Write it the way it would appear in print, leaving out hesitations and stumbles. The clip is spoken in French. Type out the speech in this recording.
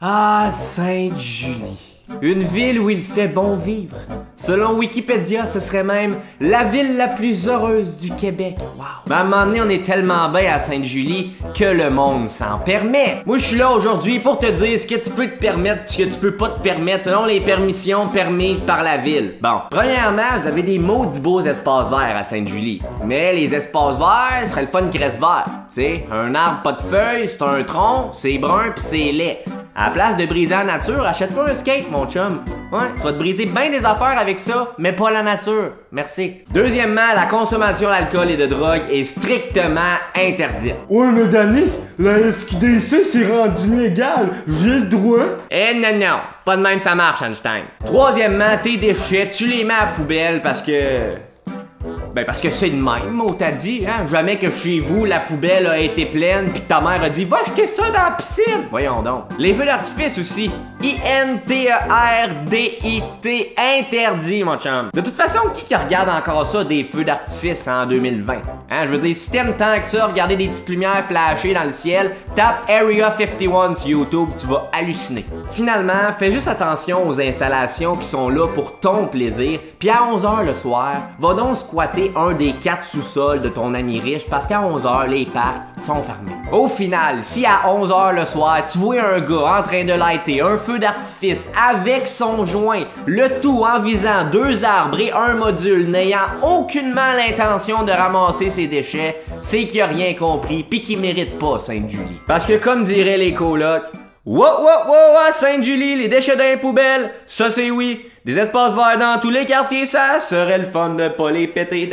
Ah, Sainte-Julie. Une ville où il fait bon vivre. Selon Wikipédia, ce serait même la ville la plus heureuse du Québec. Wow. Ben, à un moment donné, on est tellement bien à Sainte-Julie que le monde s'en permet. Moi, je suis là aujourd'hui pour te dire ce que tu peux te permettre et ce que tu peux pas te permettre selon les permissions permises par la ville. Bon, premièrement, vous avez des maudits beaux espaces verts à Sainte-Julie. Mais les espaces verts, ce serait le fun qu'ils restent verts. Tu sais, un arbre pas de feuilles, c'est un tronc, c'est brun pis c'est laid. À la place de briser la nature, achète-toi un skate, mon chum. Ouais, tu vas te briser bien des affaires avec ça, mais pas la nature. Merci. Deuxièmement, la consommation d'alcool et de drogue est strictement interdite. Ouais, mais Danny, la SQDC s'est rendue légale. J'ai le droit. Eh non, pas de même ça marche, Einstein. Troisièmement, tes déchets, tu les mets à la poubelle parce que... Ben parce que c'est de même, on t'a dit, hein? Jamais que chez vous, la poubelle a été pleine pis que ta mère a dit « Va jeter ça dans la piscine! » Voyons donc. Les feux d'artifice aussi. INTERDIT, interdit, mon chum. De toute façon, qui regarde encore ça, des feux d'artifice en 2020? Hein? Je veux dire, si t'aimes tant que ça, regarder des petites lumières flashées dans le ciel, tape Area 51 sur YouTube, tu vas halluciner. Finalement, fais juste attention aux installations qui sont là pour ton plaisir, puis à 11h le soir, va donc squatter un des 4 sous-sols de ton ami riche parce qu'à 11h, les parcs sont fermés. Au final, si à 11h le soir, tu vois un gars en train de lighter un feu d'artifice avec son joint, le tout en visant 2 arbres et un module n'ayant aucunement l'intention de ramasser ses déchets, c'est qu'il a rien compris pis qu'il mérite pas Sainte-Julie. Parce que comme diraient les colocs, wow, Sainte-Julie, les déchets dans les poubelles, ça c'est oui. Des espaces verts dans tous les quartiers, ça serait le fun de pas les péter.